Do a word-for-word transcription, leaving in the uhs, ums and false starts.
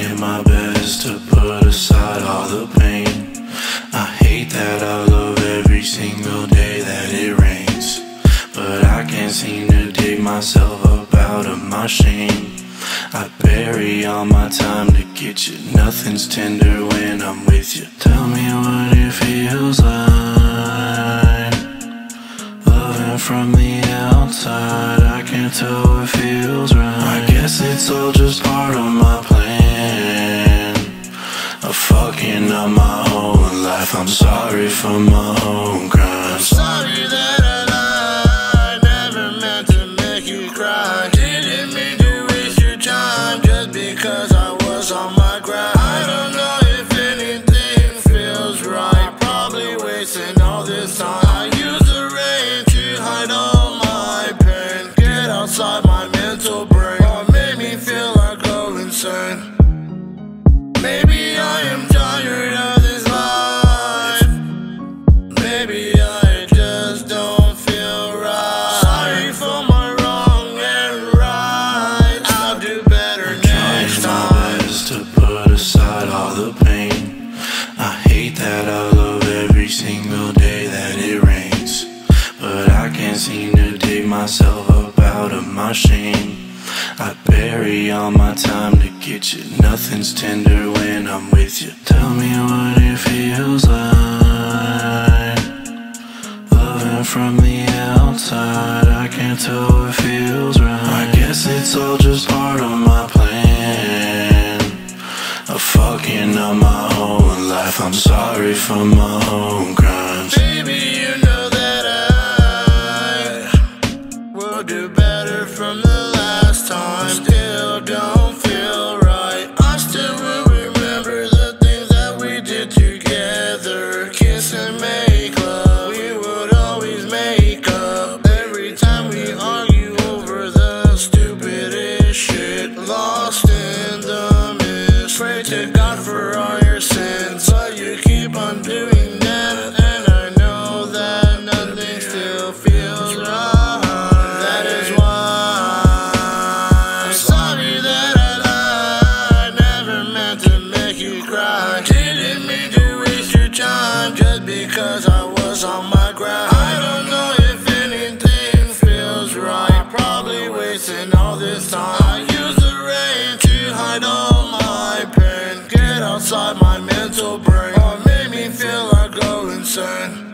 trying my best to put aside all the pain. I hate that I love every single day that it rains, but I can't seem to dig myself up out of my shame. I bury all my time to get you. Nothing's tender when I'm with you. Tell me what it feels like, loving from the outside. I can't tell what feels right. I guess it's all just part of my plan of fucking up my whole life. I'm sorry for my own crimes. Sorry that I lied, never meant to make you cry. Didn't mean to waste your time just because I was on my grind. I don't know if anything feels right, probably wasting all this time. I use the rain to hide all my pain, get outside my mental brain. Oh, it made me feel like go insane. Maybe I am tired of this life, maybe I just don't feel right. Sorry for my wrong and right, I'll do better next time. Trying my best to put aside all the pain. I hate that I love every single day that it rains, but I can't seem to dig myself up out of my shame. I bury all my time to get you. Nothing's tender when I'm with you. Tell me what it feels like, loving from the outside. I can't tell what feels right. I guess it's all just part of my plan of fucking up my whole life. I'm sorry for my own crimes. Baby, you know that I will do better from the last time. Still don't feel right, I still will remember the things that we did together. Kiss and make love, we would always make up. Every time we argue over the stupidest shit, lost in the mist. Pray to God for all your sins, but you keep on doing that, and I know that nothing still feels right. That is why I'm sorry that I lied, never meant to make you cry. Didn't mean to waste your time just because I was on my grind. I don't know if anything feels right, probably wasting all this time. I use the rain to hide all my pain, get outside my mental brain. Oh, it made me feel like go insane.